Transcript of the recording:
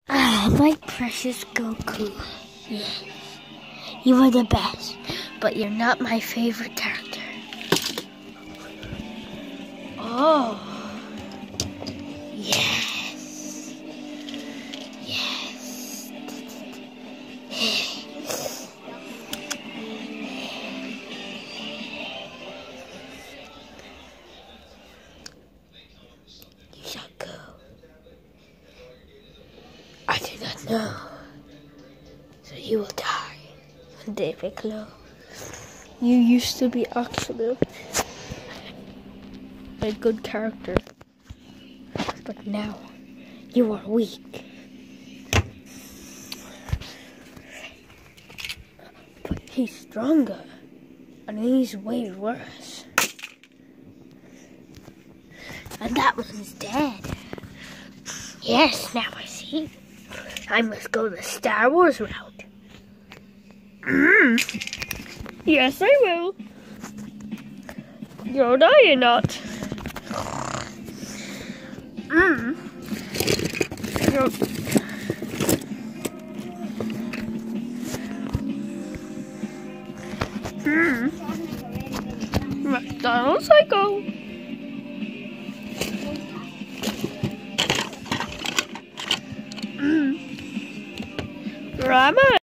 Ah, my precious Goku. Yes, you are the best, but you're not my favorite character. Oh, yes, yes. You shall go. I do not know. So you will die one day, Piccolo. You used to be actually a good character, but now you are weak. But he's stronger, and he's way worse. And that one's dead. Yes, now I see. I must go the Star Wars route. Yes, I will. No, you're not. McDonald's I go. Ramen.